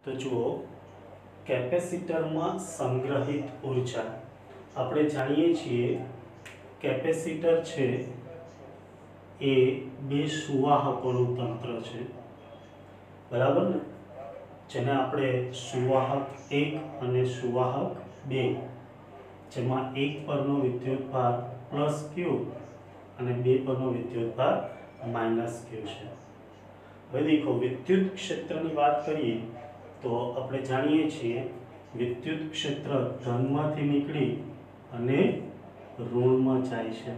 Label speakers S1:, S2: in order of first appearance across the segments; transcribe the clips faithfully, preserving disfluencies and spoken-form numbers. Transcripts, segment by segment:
S1: तो जुओ कैपेसिटर में संग्रहित ऊर्जा આપણે જાણીએ છીએ કેપેસિટર છે એ બે સુવાહકોનું તંત્ર છે, બરાબર ને, જેને આપણે સુવાહક એક અને સુવાહક બે, જેમાં એક પરનો વિદ્યુતભાર પ્લસ ક્યુ અને બે પરનો વિદ્યુતભાર માઇનસ ક્યુ છે। હવે દેખો વિદ્યુત ક્ષેત્રની વાત કરીએ તો આપણે જાણીએ છીએ વિદ્યુત ક્ષેત્ર ધનમાંથી નીકળી અને ઋણમાં જાય છે।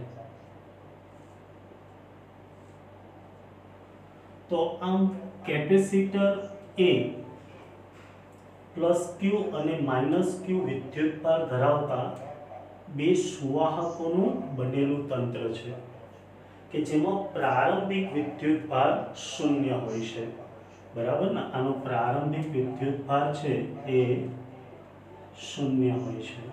S1: તો આમ કેપેસિટર એ પ્લસ ક્યુ અને માઇનસ ક્યુ વિદ્યુતભાર ધરાવતા બે સુવાહકોનું બનેલું તંત્ર છે કે જેમાં પ્રારંભિક વિદ્યુતભાર શૂન્ય હોય છે, બરાબર ને। આનો પ્રારંભિક વિદ્યુતભાર છે એ શૂન્ય હોય છે,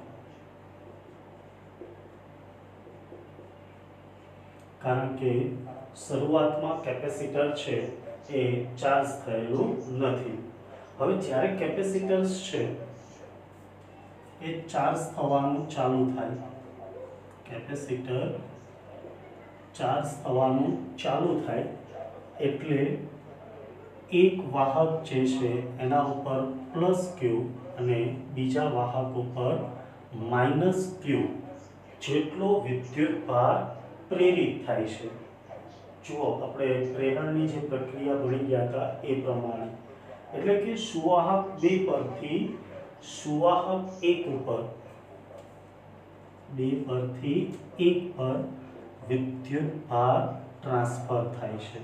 S1: કારણ કે શરૂઆતમાં કેપેસિટર છે એ ચાર્જ થયેલું નથી। હવે જ્યારે કેપેસિટર છે એ ચાર્જ થવાનું ચાલુ થાય, કેપેસિટર ચાર્જ થવાનું ચાલુ થાય એટલે એક વાહક જે છે એના ઉપર પ્લસ ક્યુ અને બીજા વાહક ઉપર માઇનસ ક્યુ જેટલો વિદ્યુતભાર પ્રેરિત થાય છે। જુઓ આપણે પ્રેરણની જે પ્રક્રિયા ભણી ગયા હતા એ પ્રમાણે, એટલે કે સુવાહક બે પરથી સુવાહક એક ઉપર બે પરથી એક પર વિદ્યુતભાર ટ્રાન્સફર થાય છે।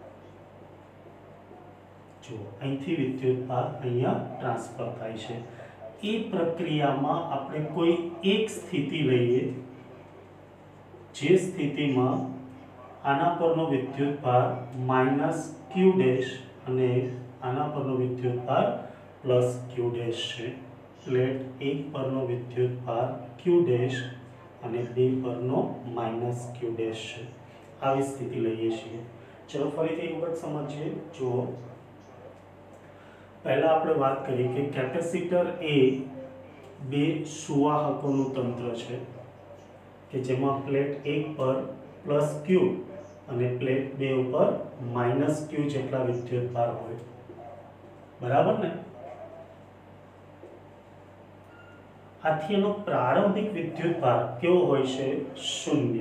S1: જો અહીંથી વિદ્યુતભાર અહીંયા ટ્રાન્સફર થાય છે। એ પ્રક્રિયામાં આપણે કોઈ એક સ્થિતિ લઈએ જે સ્થિતિમાં આના પરનો વિદ્યુતભાર માઇનસ ક્યુ ડેશ અને આના પરનો વિદ્યુતભાર પ્લસ ક્યુ ડેશ છે। પ્લેટ એક પરનો વિદ્યુતભાર ક્યુ ડેશ અને બે પરનો માઇનસ ક્યુ ડેશ છે। આવી સ્થિતિ લઈએ છીએ। ચલો ફરીથી એક વખત સમજીએ। જુઓ પહેલા આપણે વાત કરીએ કે કેપેસિટર એ બે સુવાહકોનું તંત્ર છે કે જેમાં પ્લેટ એક પર પ્લસ ક્યુ અને પ્લેટ બે ઉપર માઇનસ ક્યુ જેટલા વિદ્યુતભાર હોય, બરાબર ને। આથી એનો પ્રારંભિક વિદ્યુતભાર કેવો હોય છે? શૂન્ય।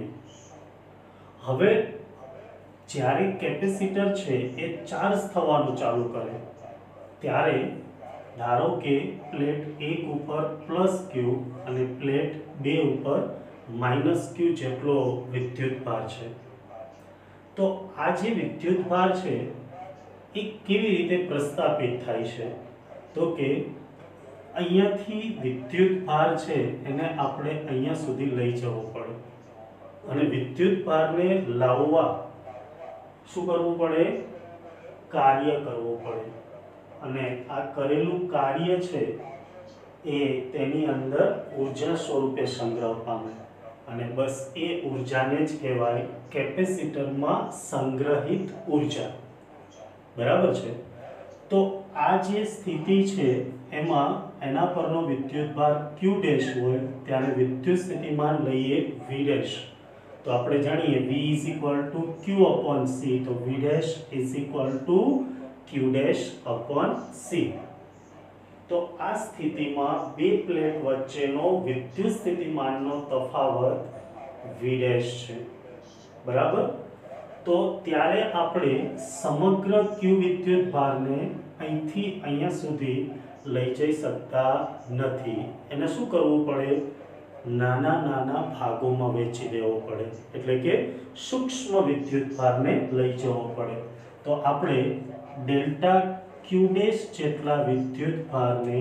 S1: હવે જ્યારે કેપેસિટર છે એ ચાર્જ થવાનું ચાલુ કરે ત્યારે ધારો કે પ્લેટ એક ઉપર પ્લસ ક્યુ અને પ્લેટ બે ઉપર માઇનસ ક્યુ જેટલો વિદ્યુતભાર છે, તો આ જે વિદ્યુતભાર છે એ કેવી રીતે પ્રસ્થાપિત થાય છે? તો કે અહીંયાથી વિદ્યુતભાર છે એને આપણે અહીંયા સુધી લઈ જવો પડે અને વિદ્યુતભારને લાવવા શું કરવું પડે? કાર્ય કરવું પડે અને આ કરેલું કાર્ય છે એ તેની અંદર ઊર્જા સ્વરૂપે સંગ્રહ પામે અને બસ એ ઊર્જાને જ કહેવાય કેપેસિટરમાં સંગ્રહિત ઊર્જા, બરાબર છે। તો આ જે સ્થિતિ છે એમાં એના પરનો વિદ્યુતભાર ક્યુ ડેશ હોય ત્યારે વિદ્યુત સ્થિતિમાન લઈએ વી ડેશ। તો આપણે જાણીએ V is equal to Q upon C, તો V dash is equal to Q dash upon C. તો આ સ્થિતિમાં બે પ્લેટ વચ્ચેનો વિદ્યુત સ્થિતિમાનનો તફાવત V ડેશ છે, બરાબર। તો ત્યારે આપણે સમગ્ર ક્યુ વિદ્યુતભારને અહીંથી અહીંયા સુધી લઈ જઈ શકતા નથી, એને શું કરવું પડે? નાના નાના ભાગોમાં વહેંચી દેવો પડે, એટલે કે સૂક્ષ્મ વિદ્યુતભારને લઈ જવો પડે। તો આપણે ડેલ્ટા ક્યુ ડેશ જેટલા વિદ્યુતભારને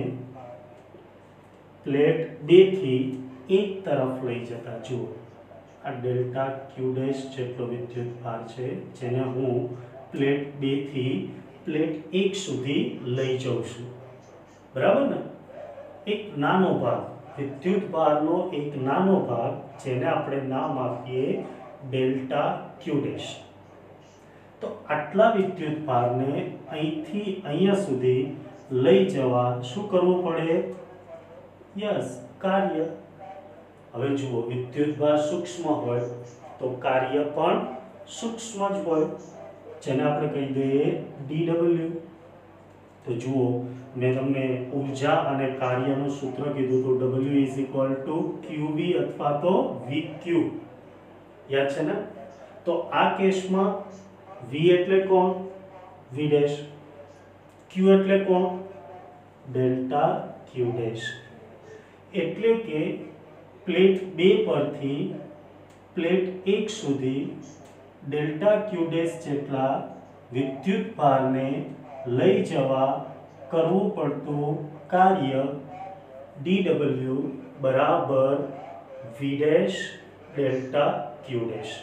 S1: પ્લેટ બે થી એક તરફ લઈ જતા, જુઓ આ ડેલ્ટા ક્યુ ડેશ જેટલો વિદ્યુતભાર છે જેને હું પ્લેટ બે થી પ્લેટ એક સુધી લઈ જાઉં છું, બરાબર ને। એક નાનો ભાગ વિદ્યુતભારનો એક નાનો ભાગ જેને આપણે નામ આપીએ ડેલ્ટા ક્યુ ડેશ। તો આટલા વિદ્યુતભારને અહીંથી અહીંયા સુધી લઈ જવા શું કરવું પડે? યસ, કાર્ય. હવે જુઓ, વિદ્યુતભાર સૂક્ષ્મ હોય તો કાર્ય પણ સૂક્ષ્મ જ હોય, જેને આપણે કહી દઈએ ડી ડબલ્યુ. તો જુઓ, મેં તમને ઊર્જા અને કાર્યનું સૂત્ર કીધું તો W is equal to QB અથવા તો વીક્યુ. યાદ છે ને? તો આ કેસમાં V એટલે કોણ? V dash. Q એટલે કોણ? Delta Q dash. એટલે કે પ્લેટ બે પરથી પ્લેટ એક સુધી ડેલ્ટા Q ડેશ જેટલા વિદ્યુત ભારને લઈ જવા કરવું પડતું કાર્ય ડી ડબલ્યુ બરાબર V dash delta Q dash.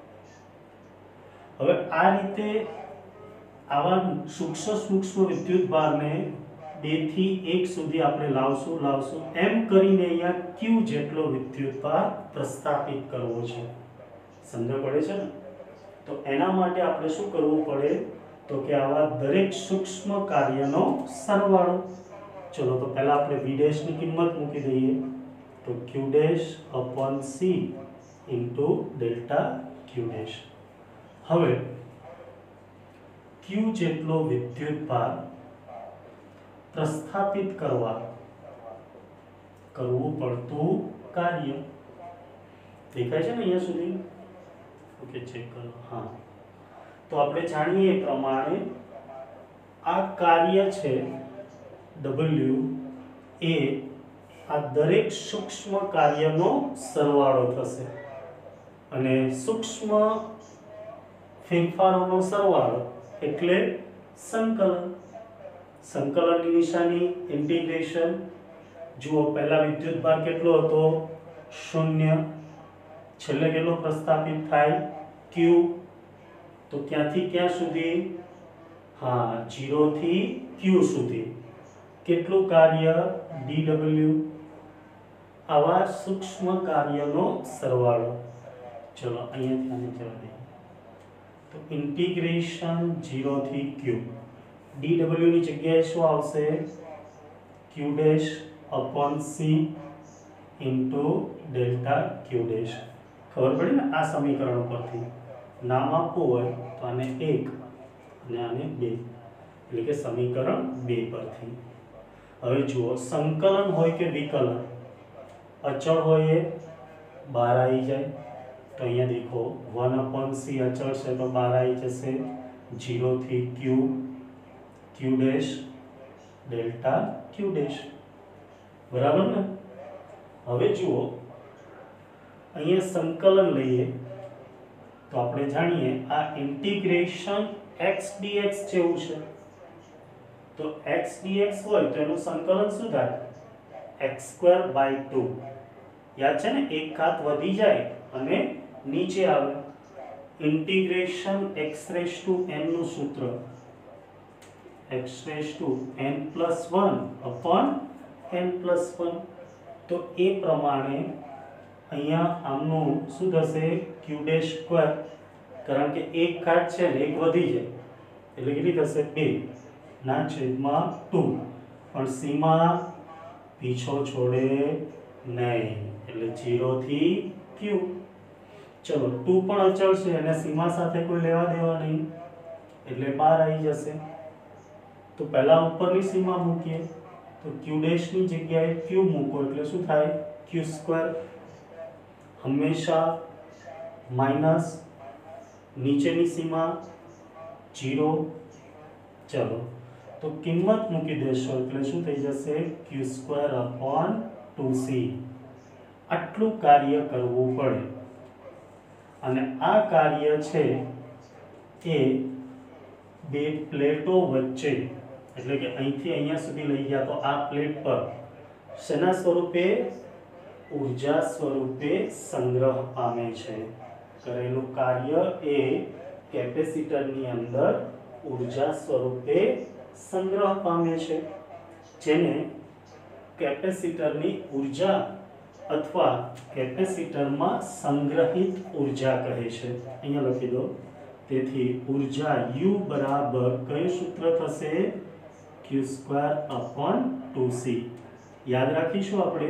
S1: હવે આ રીતે આવા સૂક્ષ્મ સૂક્ષ્મ વિદ્યુત ભારને બે થી એક સુધી આપણે લાવશું લાવશું એમ કરીને અહીંયા Q જેટલો વિદ્યુત ભાર પ્રસ્થાપિત કરવો છે. સમજ પડે છે ને? તો એના માટે આપણે શું કરવું પડે? તો કે આવા દરેક સૂક્ષ્મ કાર્યનો સરવાળો. ચલો, તો પહેલા આપણે V ડેશ ની કિંમત મૂકી દઈએ. તો Q dash upon C into delta Q dash. હવે Q જેટલો વિદ્યુત ભાર પ્રસ્થાપિત કરવા કરવું પડતું કાર્ય દેખાય છે ને અહીંયા સુધી? ઓકે, ચેક કરો. હા, તો આપણે જાણીએ એ પ્રમાણે આ કાર્ય છે W એ આ દરેક સૂક્ષ્મ કાર્યનો સરવાળો થશે અને સૂક્ષ્મ ફેરફારોનો સરવાળો એટલે સંકલન. સંકલનની નિશાની ઇન્ટિગ્રેશન. જુઓ, પહેલા વિદ્યુત ભાર કેટલો હતો? શૂન્ય. છેલ્લે કેટલો પ્રસ્થાપિત થાય? Q. તો ક્યાંથી ક્યાં સુધી? હા, ઝીરો થી Q સુધી કેટલું કાર્ય? D W. આવા સૂક્ષ્મ કાર્યનો સરવાળો. ચલો, અહીંયા ધ્યાન જવા દઈએ. તો ઇન્ટિગ્રેશન ઝીરો થી Q. ડી ડબલ્યુ ની જગ્યાએ શું આવશે? Q dash upon C into delta Q dash. ખબર પડી ને આ સમીકરણ પરથી? નામ આપવું હોય તો આને એક અને આને બે, એટલે કે સમીકરણ બે પરથી. હવે જુઓ, સંકલન હોય કે વિકલન, અચળ હોય એ બહાર આવી જાય. તો અહીંયા દેખો, વન અપોન સી અચળ છે તો બહાર આવી જશે. ઝીરો થી Q, Q dash delta Q dash. બરાબર ને? હવે જુઓ, અહીંયા સંકલન લઈએ તો આપણે જાણીએ આ ઇન્ટિગ્રેશન x dx જેવું છે. તો x dx હોય તો એનું સંકલન શું થાય? x square by two. યાદ છે ને? એક ઘાત વધી જાય અને નીચે આવે. Integration x raise to n નું સૂત્ર x raise to n plus one upon n plus one. તો એ પ્રમાણે અહીંયા આમનું શું થશે? Q dash square. કારણ કે એક ઘાત છે ને એક વધી જાય એટલે કેટલી થશે? બે ના છેદમાં ટુ. પણ સીમા પીછો છોડે નહીં એટલે ઝીરો થી Q. ચલો, ટુ પણ અચળ છે અને સીમા સાથે કોઈ લેવા દેવા નહીં એટલે બહાર આવી જશે. તો પહેલા ઉપરની સીમા મૂકીએ તો Q ડેશ ની જગ્યાએ Q મૂકો એટલે શું થાય? Q square. હંમેશા માઇનસ નીચેની સીમા ઝીરો. ચલો, તો કિંમત મૂકી દેશો એટલે શું થઈ જશે? Q square upon two C. આટલું કાર્ય કરવું પડે અને આ કાર્ય છે એ બે પ્લેટો વચ્ચે, એટલે કે અહીંથી અહીંયા સુધી લઈ ગયા તો આ પ્લેટ પર શેના સ્વરૂપે? ઊર્જા સ્વરૂપે સંગ્રહ પામે છે. કરેલું કાર્ય એ કેપેસિટરની અંદર ઊર્જા સ્વરૂપે સંગ્રહ પામે છે, જેને કેપેસિટરની ઊર્જા અથવા કેપેસિટરમાં સંગ્રહિત ઊર્જા કહે છે. અહીંયા લખી દો. તેથી ઊર્જા U બરાબર કયું સૂત્ર થશે? Q square upon two C. યાદ રાખીશું આપણે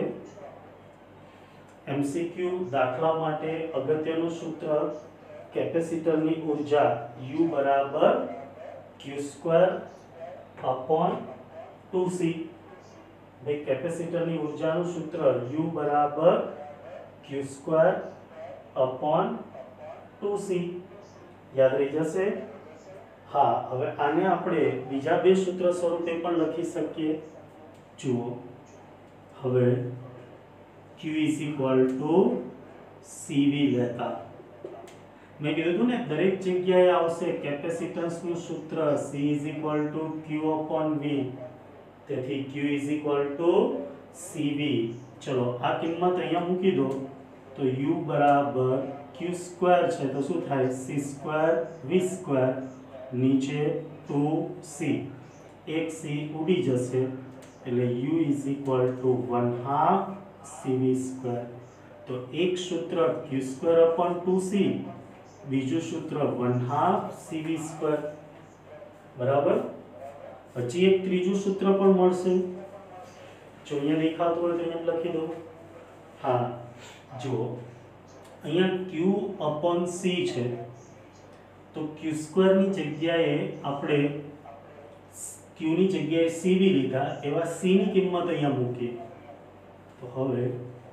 S1: એમસીક્યુ દાખલા માટે અગત્યનું સૂત્ર કેપેસિટરની ઊર્જા U બરાબર Q square upon two C. ભાઈ કેપેસિટરની ઊર્જાનું સૂત્ર U બરાબર Q square upon two C. યાદ રહી જશે. હા, હવે આને આપણે બીજા બે સૂત્ર સ્વરૂપે પણ લખી શકીએ. જુઓ, હવે Q is equal to C V લેતા મેં કીધું ને દરેક જગ્યાએ આવશે કેપેસિટન્સનું સૂત્ર C is equal to Q upon V. તેથી Q is equal to C V. ચલો આ કિંમત અહીંયા મૂકી દો તો U બરાબર Q સ્ક્વેર છે તો શું થાય C સ્ક્વેર V સ્ક્વેર નીચે ટુ સી. એક C ઉડી જશે એટલે U is equal to one half C V square. તો એક સૂત્ર Q square upon two C, બીજું સૂત્ર one half C V square. બરાબર. હજી એક ત્રીજું સૂત્ર પણ મળશે. જો અહીંયા દેખાતું હોય તો અહીંયા લખી દો. હા, જો અહીંયા Q upon C છે તો Q સ્ક્વેર ની જગ્યાએ આપણે Q ની જગ્યાએ C V લીધા, એવા C ની કિંમત અહીંયા મૂકીએ તો હવે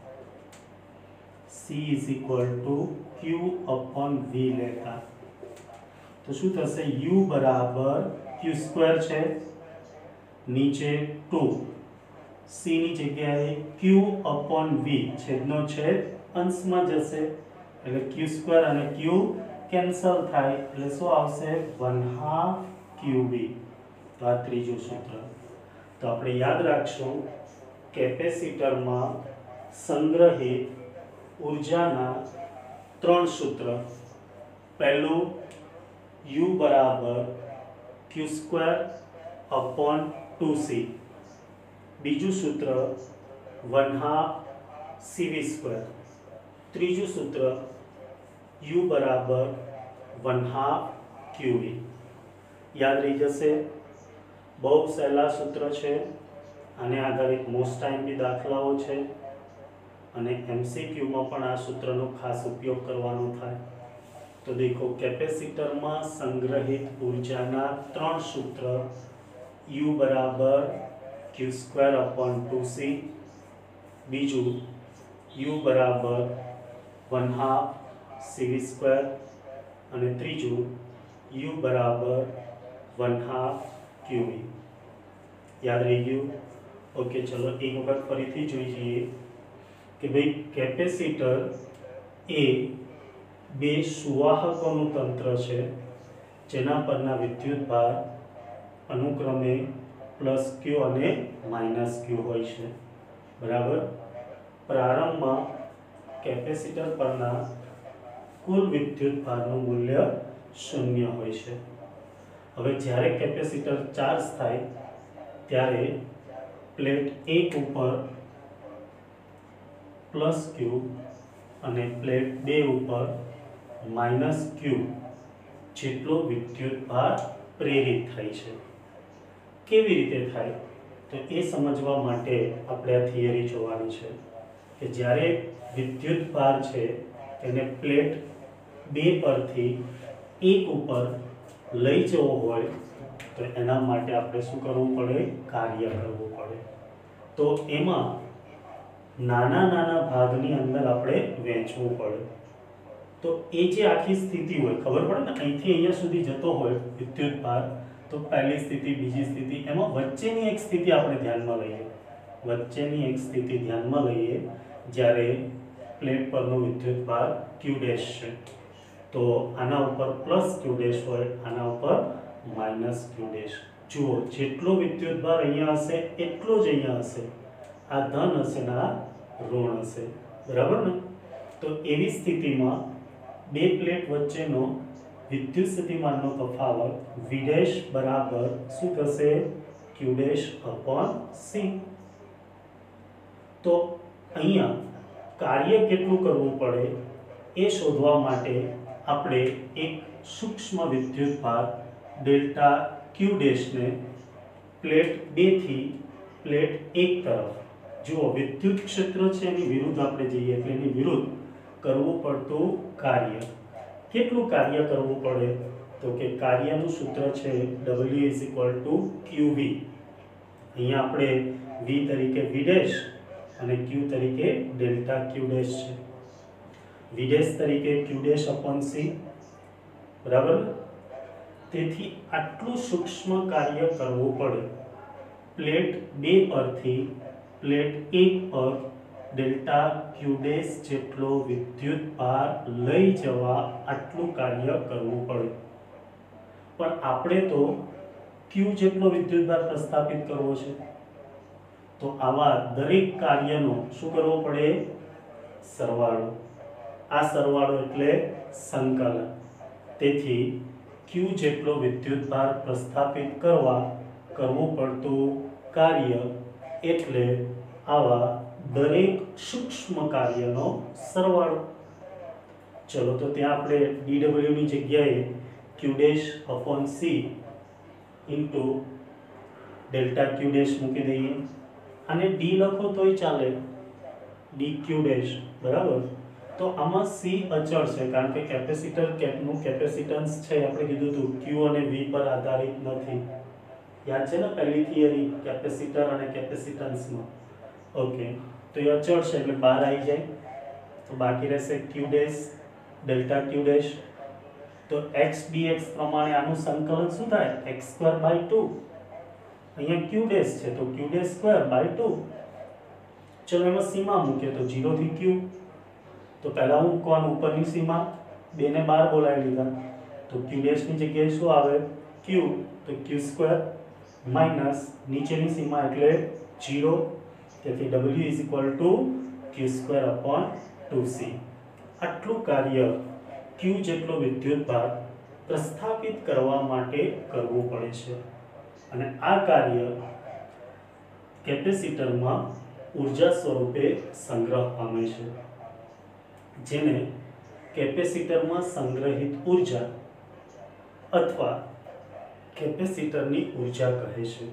S1: C is equal to Q upon V લેતા તો શું થશે U બરાબર Q સ્ક્વેર છે નીચે ટુ, C ની જગ્યાએ Q upon V છેદનો છેદ અંશમાં જશે એટલે Q સ્ક્વેર અને Q કેન્સલ થાય એટલે શું આવશે one half Q V. તો આ ત્રીજું સૂત્ર. તો આપણે યાદ રાખશું કેપેસિટરમાં સંગ્રહિત ઊર્જાના ત્રણ સૂત્ર. પહેલું U બરાબર Q square upon two C. બીજું સૂત્ર one half C V square. ત્રીજું સૂત્ર U બરાબર one half Q V. યાદ રહી જશે. બહુ સહેલા સૂત્ર છે. આને આધારિત મોસ્ટ ટાઈમ બી દાખલાઓ છે અને એમસીક્યુમાં પણ આ સૂત્રનો ખાસ ઉપયોગ કરવાનો થાય. તો દેખો કેપેસિટરમાં સંગ્રહિત ઊર્જાના ત્રણ સૂત્ર U બરાબર Q square upon two C, બીજું U બરાબર one half C V square અને ત્રીજું U બરાબર one half Q V. યાદ રહી ગયું? ઓકે, ચલો એક વખત ફરીથી જોઈ જઈએ કે ભાઈ કેપેસિટર એ બે સુવાહકોનું તંત્ર છે જેના પરના વિદ્યુતભાર અનુક્રમે પ્લસ Q અને માઇનસ Q હોય છે. બરાબર. પ્રારંભમાં કેપેસિટર પરના કુલ વિદ્યુતભારનું મૂલ્ય શૂન્ય હોય છે. હવે જ્યારે કેપેસિટર ચાર્જ થાય ત્યારે પ્લેટ એક ઉપર પ્લસ Q અને પ્લેટ બે ઉપર માઇનસ Q જેટલો વિદ્યુતભાર પ્રેરિત થાય છે. કેવી રીતે થાય તો એ સમજવા માટે આપણે આ થિયરી જોવાની છે કે જ્યારે વિદ્યુતભાર છે તેને પ્લેટ બે પરથી એક ઉપર લઈ જવો હોય તો એના માટે આપણે શું કરવું પડે? કાર્ય કરવું પડે. તો એમાં નાના નાના ભાગની અંદર આપણે વહેંચવું પડે. તો એ જે આખી સ્થિતિ હોય ખબર પડે ને, અહીંથી અહીંયા સુધી જતો હોય વિદ્યુતભાર, તો પહેલી સ્થિતિ, બીજી સ્થિતિ, એમાં વચ્ચેની એક સ્થિતિ આપણે ધ્યાનમાં લઈએ. વચ્ચેની એક સ્થિતિ ધ્યાનમાં લઈએ જ્યારે પ્લેટ પરનો વિદ્યુતભાર Q ડેશ છે તો આના ઉપર પ્લસ Q ડેશ હોય, આના ઉપર માઇનસ Q ડેશ. જુઓ, જેટલો વિદ્યુતભાર અહીંયા હશે એટલો જ અહીંયા હશે. આ ધન હશે ને આ ઋણ હશે. બરાબર ને? તો એવી સ્થિતિમાં બે પ્લેટ વચ્ચેનો વિદ્યુત સ્થિતિમાનનો તફાવત V ડેશ બરાબર શું થશે? Q dash upon C. તો અહીંયા કાર્ય કેટલું કરવું પડે એ શોધવા માટે આપણે એક સૂક્ષ્મ વિદ્યુતભાર ડેલ્ટા Q ડેશને પ્લેટ બે થી પ્લેટ એક તરફ જુઓ વિદ્યુત ક્ષેત્ર છે એની વિરુદ્ધ આપણે જઈએ એટલે એની વિરુદ્ધ કરવું પડતું કાર્ય કેટલું કાર્ય કરવું પડે તો કે કાર્યનું સૂત્ર છે W is equal to Q V અહીંયા આપણે V તરીકે V ડેશ અને Q તરીકે ડેલ્ટા Q ડેશ છે V ડેશ તરીકે Q ડેશ upon C બરાબર તેથી આટલું સૂક્ષ્મ કાર્ય કરવું પડે પ્લેટ બે પરથી પ્લેટ એક પર ડેલ્ટા Q ડેશ જેટલો વિદ્યુત ભાર લઈ જવા આટલું કાર્ય કરવું પડે પણ આપણે તો Q જેટલો વિદ્યુત ભાર પ્રસ્થાપિત કરવો છે તો આવા દરેક કાર્યનો શું કરવો પડે સરવાળો આ સરવાળો એટલે સંકલન તેથી Q જેટલો વિદ્યુત ભાર પ્રસ્થાપિત કરવા કરવું પડતું કાર્ય એટલે આવા દરેક સૂક્ષ્મ કાર્યનો સરવાળો ચલો તો ત્યાં આપણે dw ની જગ્યાએ Q dash upon C into delta Q dash મૂકી દઈએ અને d લખો તોય ચાલે dq ડેશ બરાબર તો આમાં C અચળ છે કારણ કે કેપેસિટર કેપનું કેપેસિટન્સ છે આપણે કીધું હતું Q અને V પર આધારિત નથી યાદ છે ને પહેલી થિયરી કેપેસિટર અને કેપેસિટન્સમાં ઓકે તો એ અચળ છે એટલે બહાર આવી જાય તો બાકી રહેશે Q dash delta Q dash તો x dx પ્રમાણે આનું સંકલન શું થાય x સ્ક્વેર બાય ટુ અહીંયા Q ડેશ છે તો Q dash square by two ચલો એમાં સીમા મૂકીએ તો ઝીરો થી Q તો પહેલા હું કોણ ઉપરની સીમા બે ને બાર બોલાવી લીધા તો Q ડેશ ની જગ્યાએ શું આવે Q તો Q સ્ક્વેર માઈનસ નીચેની સીમા એટલે ઝીરો તેથી W is equal to Q square upon two C આટલું કાર્ય Q જેટલો વિદ્યુત ભાર પ્રસ્થાપિત કરવા માટે કરવું પડે છે અને આ કાર્ય કેપેસિટરમાં ઊર્જા સ્વરૂપે સંગ્રહ પામે છે જેને કેપેસિટરમાં સંગ્રહિત ઊર્જા અથવા કેપેસિટરની ઊર્જા કહે છે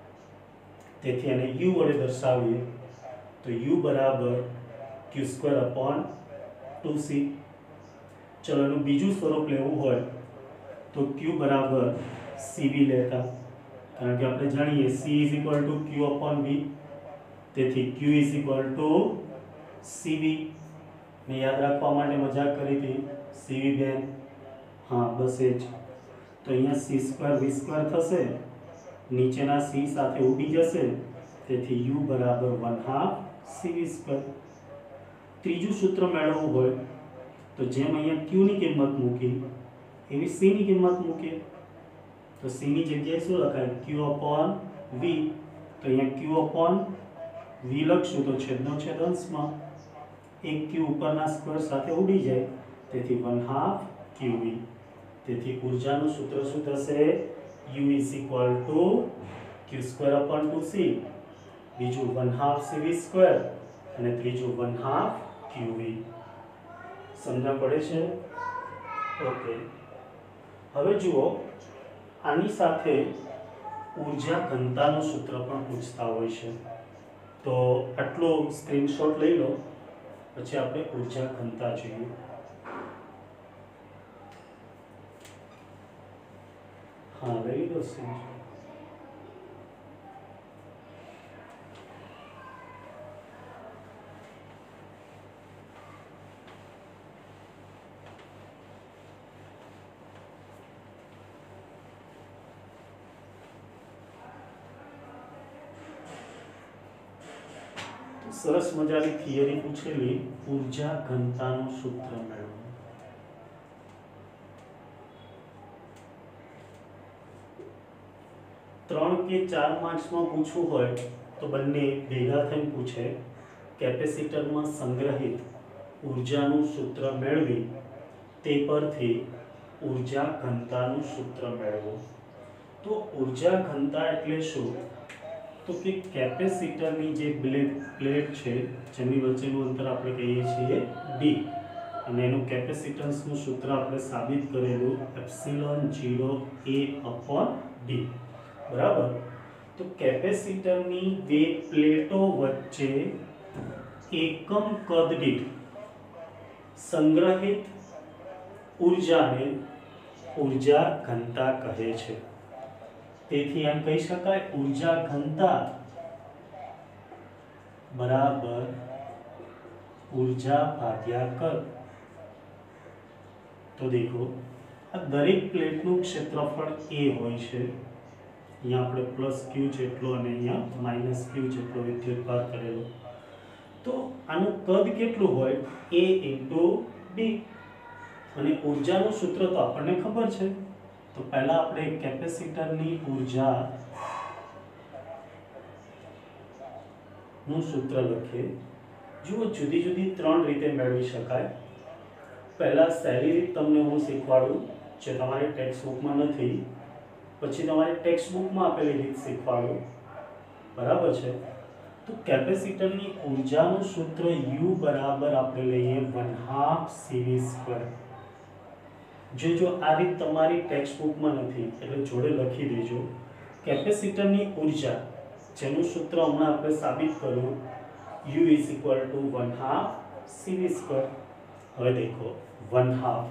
S1: તેથી એને U વડે દર્શાવીએ તો U બરાબર Q square upon two C ચલો એનું બીજું સ્વરૂપ લેવું હોય તો Q બરાબર C V લેતા કારણ કે આપણે જાણીએ C is equal to Q upon V તેથી Q is equal to C V મેં યાદ રાખવા માટે મજાક કરી હતી C V બેન હા બસ એ જ તો અહીંયા C સ્ક્વેર V સ્ક્વેર થશે નીચેના C સાથે ઉડી જશે તેથી U બરાબર one half C V square ત્રીજું સૂત્ર મેળવવું હોય તો જેમ અહીંયા Q ની કિંમત મૂકી એવી C ની કિંમત મૂકીએ તો C ની જગ્યાએ શું લખાય Q upon V તો અહીંયા Q upon V લખશું તો છેદનો છેદ અંશમાં એક Q ઉપરના સ્ક્વેર સાથે ઉડી જાય તેથી વન હાફ Q V તેથી ઊર્જાનું સૂત્ર શું થશે U is equal to Q square upon two C બીજું one half C V square અને ત્રીજું વન હાફ Q V સમજણ પડે છે ઓકે હવે જુઓ આની સાથે ઊર્જા ઘનતાનું સૂત્ર પણ પૂછતા હોય છે તો આટલો સ્ક્રીનશોટ લઈ લો પછી આપણે ઊર્જા ઘનતા જોઈએ હા લઈ લીધો સ્ક્રીનશોટ સરસ મજાની થિયરી પૂછેલી ઊર્જા ઘનતાનું સૂત્ર મેળવો ત્રણ કે ચાર માર્ક્સમાં પૂછવું હોય તો બંને ભેગા થઈને પૂછે કેપેસિટરમાં સંગ્રહિત ઊર્જાનું સૂત્ર મેળવી તે પરથી ઊર્જા ઘનતાનું સૂત્ર મેળવો તો ઊર્જા ઘનતા એટલે શું તો કે કેપેસિટરની જે પ્લેટ છે જેની વચ્ચેનું અંતર આપણે કહીએ છીએ D અને એનું કેપેસિટન્સનું સૂત્ર આપણે સાબિત કરેલું epsilon zero A upon D બરાબર તો કેપેસિટરની બે પ્લેટો વચ્ચે એકમ કદ દીઠ સંગ્રહિત ઊર્જાને ઊર્જા ઘનતા કહે છે। તેથી એમ કહી શકાય ઊર્જા ઘનતા બરાબર ઊર્જા ભાગ્યા કદ। તો દેખો આ દરેક પ્લેટનું ક્ષેત્રફળ a હોય છે। અહીંયા આપણે પ્લસ ક્યુ જેટલો અને અહીંયા માઇનસ ક્યુ જેટલો વિદ્યુતભાર કરેલો। તો આનું કદ કેટલું હોય a ઇન્ટુ d અને ઊર્જાનું સૂત્ર તો આપણને ખબર છે। તો પહેલા આપણે કેપેસિટરની ઊર્જા નું સૂત્ર લખીએ। જુઓ જુદી જુદી ત્રણ રીતે મેળવી શકાય। પહેલા સહેલી રીત તમને હું શીખવાડું જે તમારી ટેક્સ્ટ બુકમાં નથી, પછી તમારી ટેક્સ્ટ બુકમાં આપેલી રીત શીખવાડું, બરાબર છે। તો કેપેસિટરની ઊર્જાનું સૂત્ર U બરાબર આપણે લઈએ वन हाफ સીવી સ્ક્વેર। જો જો આ રીત તમારી ટેક્સ્ટ બુકમાં નથી એટલે જોડે લખી દેજો। કેપેસિટરની ઊર્જા જેનું સૂત્ર હમણાં આપણે સાબિત કર્યું U is equal to one half CV square. હવે દેખો वन हाफ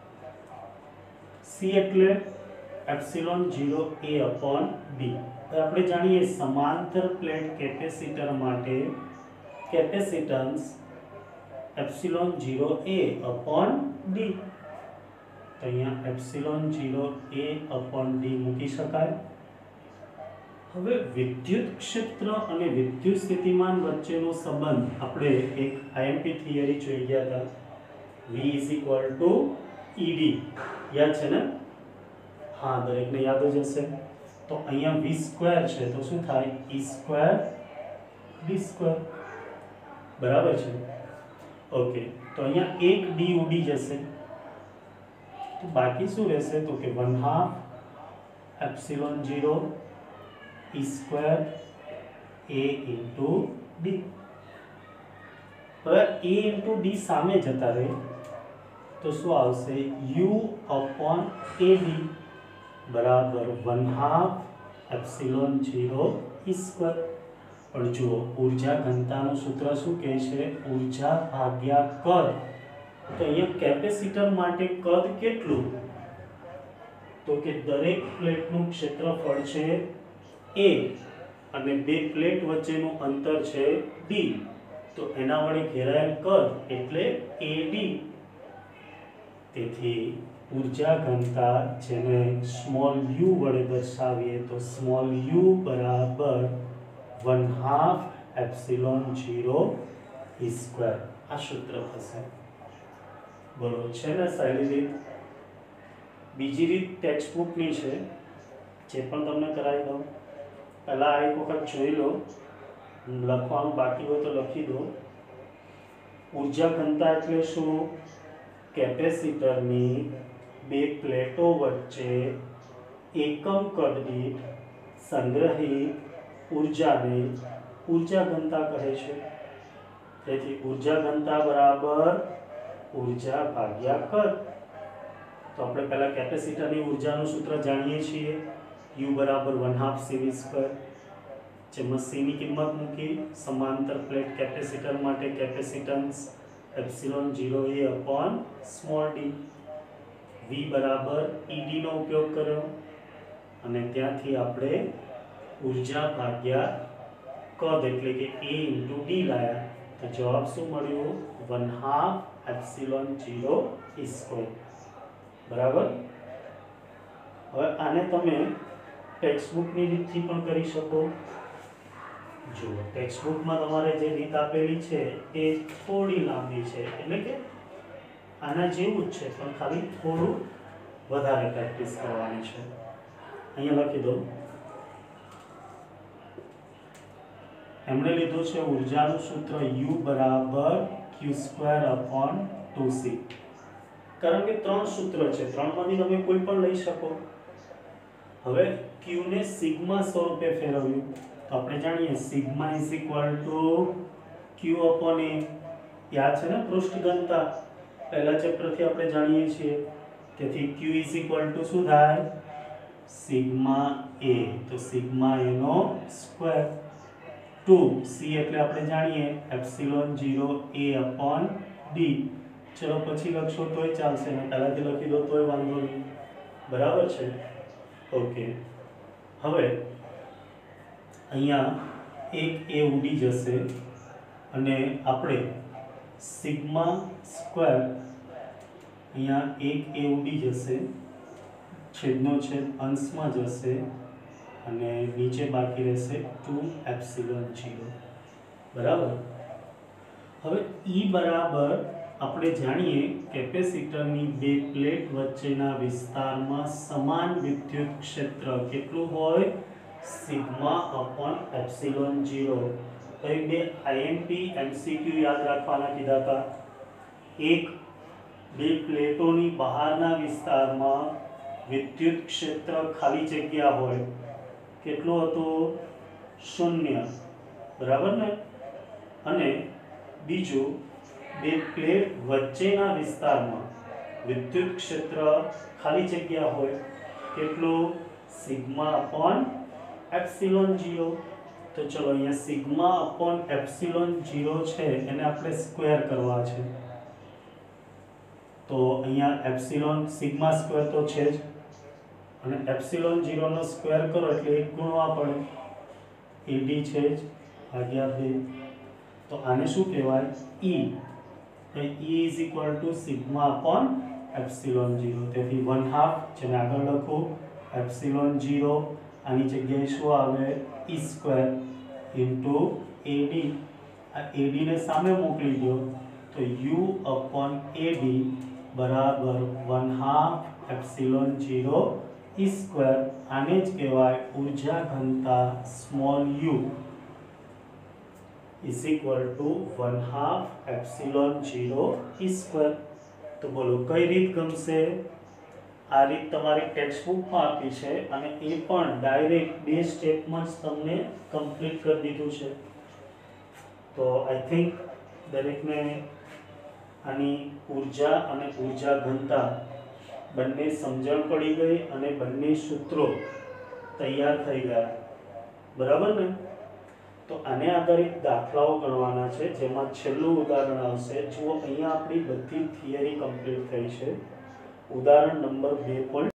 S1: C એટલે epsilon zero A upon D। હવે આપણે જાણીએ સમાંતર પ્લેટ કેપેસિટર માટે capacitance epsilon zero A upon D। તો અહીંયા epsilon zero A upon D મૂકી શકાય। હવે વિદ્યુત ક્ષેત્ર અને વિદ્યુત સ્થિતિમાન વચ્ચેનો સંબંધ આપણે એક આઈએમપી થિયરી જોઈ ગયા હતા V is equal to E D। યાદ છે ને? હા, દરેકને યાદ જ હશે। તો અહીંયા V સ્ક્વેર છે તો શું થાય E સ્ક્વેર D સ્ક્વેર, બરાબર છે। ઓકે, તો અહીંયા એક D ઉડી જશે તો બાકી શું રહેશે તો કે one half epsilon zero E square A into D। હવે A into D સામે જતા રહે તો શું આવશે U upon A D બરાબર one half epsilon zero E square. પણ જુઓ ઊર્જા ઘનતાનું સૂત્ર શું કહે છે ઊર્જા ભાગ્યા કદ। તો અહીંયા કેપેસિટર માટે કદ કેટલું તો કે દરેક પ્લેટનું ક્ષેત્રફળ છે a અને બે પ્લેટ વચ્ચેનું અંતર છે d। તો એના વડે ઘેરાયેલ કદ એટલે A D। તેથી ઊર્જા ઘનતા જેને સ્મોલ u વડે દર્શાવીએ તો સ્મોલ u બરાબર one half epsilon zero E square. આ સૂત્ર થશે। બોલો છે ને સહેલી રીત। બીજી રીત ટેક્સ્ટ બુકની છે જે પણ તમને કરાવી દઉં। પહેલા એક વખત જોઈ લો, લખવાનું બાકી હોય તો લખી દો। ઊર્જા ઘનતા એટલે શું કેપેસિટરની બે પ્લેટો વચ્ચે એકમ કદ દીઠ સંગ્રહિત ઊર્જાને ઊર્જા ઘનતા કહે છે। તેથી ઊર્જા ઘનતા બરાબર ऊर्जा भाग्या कद। तो આપણે પહેલા કેપેસિટરની ઊર્જાનું સૂત્ર જાણીએ છીએ U બરાબર वन हाफ સીવી સ્ક્વેર। જેમાં C ની કિંમત મૂકી સમાંતર પ્લેટ કેપેસિટર માટે capacitance epsilon zero A upon small d। V બરાબર E D નો ઉપયોગ કર્યો અને ત્યાંથી આપણે ઊર્જા ભાગ્યા કદ એટલે કે A into D લાયા તો જવાબ શું મળ્યો one half epsilon zero E square बराबर। હવે આને તમે ટેક્સ્ટ બુકની રીતથી પણ કરી શકો। જો ટેક્સ્ટ બુકમાં તમારે જે રીત આપેલી છે એ થોડી લાંબી છે એટલે કે આના જેવું જ છે પણ ખાલી થોડું વધારે પ્રેક્ટિસ કરવાની છે। અહીંયા લખી દો એમણે લીધું છે ઊર્જાનું સૂત્ર U બરાબર Q square upon two C। કારણ કે ત્રણ સૂત્ર છે ત્રણમાંથી તમે કોઈ પણ લઈ શકો। હવે Q ને સિગ્મા સ્વરૂપે ફેરવ્યું તો આપણે જાણીએ sigma is equal to Q upon A। યાદ છે ને પૃષ્ઠ ઘનતા પહેલા ચેપ્ટરથી આપણે જાણીએ છીએ। તેથી Q ઇઝ ઇક્વલ ટુ શું થાય સિગ્મા એ, તો સિગ્મા એ નો સ્ક્વેર ટુ સી એટલે આપણે જાણીએ epsilon zero A upon D. ચલો પછી લખશો તોય ચાલશે ને પહેલાથી લખી દો તોય વાંધો નહીં. બરાબર છે. ઓકે, હવે અહીંયા એક એ ઉડી જશે અને આપણે સિગ્મા સ્ક્વેર અહીંયા એક એ ઉડી જશે, છેદનો છેદ અંશમાં જશે અને નીચે બાકી રહેશે ટુ એપ્સિલોન ઝીરો. બરાબર. હવે ઈ બરાબર આપણે જાણીએ કેપેસિટરની બે પ્લેટ વચ્ચેના વિસ્તારમાં સમાન વિદ્યુત ક્ષેત્ર કેટલું હોય? Sigma upon epsilon zero. તો એ બે આઈએમપી એમસીક્યુ યાદ રાખવાના કીધા હતા. એક, બે પ્લેટોની બહારના વિસ્તારમાં વિદ્યુત ક્ષેત્ર ખાલી જગ્યા હોય કેટલું હતું? શૂન્ય. બરાબર ને? અને બીજું, બે પ્લેટ વચ્ચેના વિસ્તારમાં વિદ્યુત ક્ષેત્ર ખાલી જગ્યા હોય કેટલું? Sigma upon epsilon zero. તો ચલો અહીંયા સિગ્મા અપોન એપ્સિલોન ઝીરો છે એને આપણે સ્ક્વેર કરવા છે. તો અહીંયા એપ્સિલોન સિગ્મા સ્ક્વેર તો છે જ અને એપ્સિલોન ઝીરો નો સ્ક્વેર કરો એટલે એક ગુણવા પડે. એડી છે જ ભાગ્યા બે. તો આને શું કહેવાય? ઈ. તો E is equal to sigma upon epsilon zero. તેથી વન હાફ, જેને આગળ લખું એપ્સિલોન ઝીરો, આની જગ્યાએ શું આવે? E square into AD. આ એડી ને સામે મોકલી દો તો યુ અપોન એડી બરાબર one half epsilon zero E square. આને જ કહેવાય ઉર્જા ઘનતા small U is equal to one half epsilon zero E square. તો બોલો કઈ રીત ગમશે? આ રીત તમારી ટેક્સ્ટ બુકમાં આપી છે અને એ પણ ડાયરેક્ટ બે સ્ટેપમાં જ તમને કમ્પ્લીટ કરી દીધું છે. તો આઈ થિંક દરેકને આની ઉર્જા અને ઉર્જા ઘનતા બંને સમજણ પડી ગઈ અને બંને સૂત્રો તૈયાર થઈ ગયા. બરાબર ને? તો આને આધારિત દાખલાઓ ગણવાના છે, જેમાં છેલ્લું ઉદાહરણ આવશે. જુઓ અહીંયા આપણી બધી થિયરી કમ્પ્લીટ થઈ છે. ઉદાહરણ નંબર બે.